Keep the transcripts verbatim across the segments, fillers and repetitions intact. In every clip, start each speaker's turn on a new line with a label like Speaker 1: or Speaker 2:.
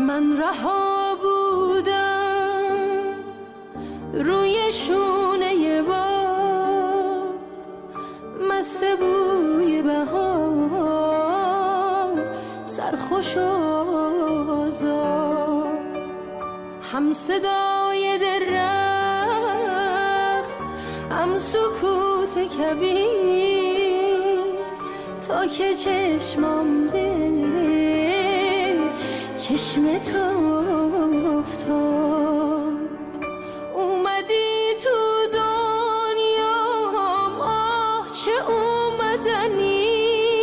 Speaker 1: من رها بودم روی شونه باد، مست بوی بهار، سرخوش و آزاد، هم صدای در رفت، هم سکوت کبیر، تا که چشمام به چشم تو افتاد. اومدی تو دنیام، آه چه اومدنی،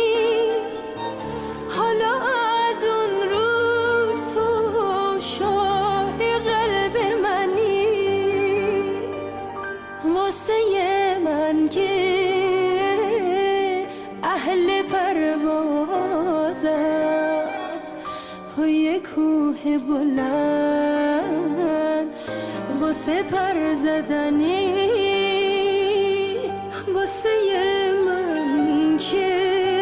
Speaker 1: حالا از اون روز تو شاه قلب منی، واسه من که اهل پروازم، توی کوه بلند واسه پر زدنی، واسه من که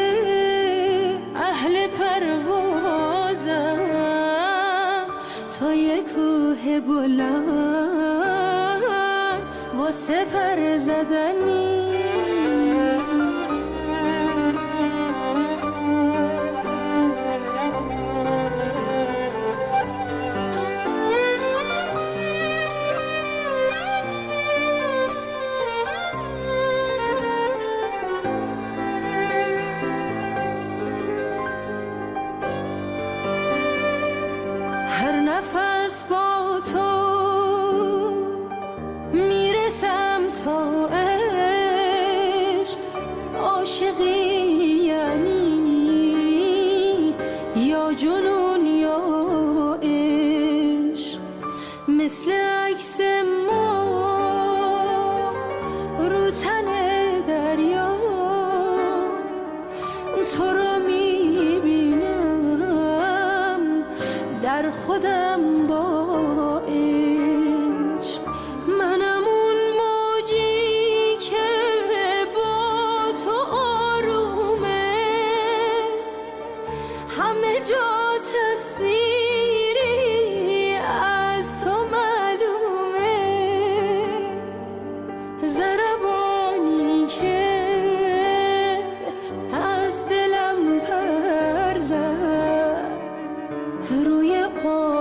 Speaker 1: اهل پروازم، توی کوه بلند واسه پر زدنی. هر نفس با تو میرسم تا عشق، عاشقی یعنی یا جنون یا عشق، مثل عکس ما رو تن دریا، تو رو میبینم در خودم با عشق، منم اون موجی که با تو آرومه، همه جا تصویری از تو معلومه، ضربانی که از دلم پر زد روی